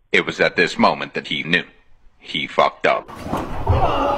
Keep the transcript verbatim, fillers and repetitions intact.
It was at this moment that he knew. He fucked up.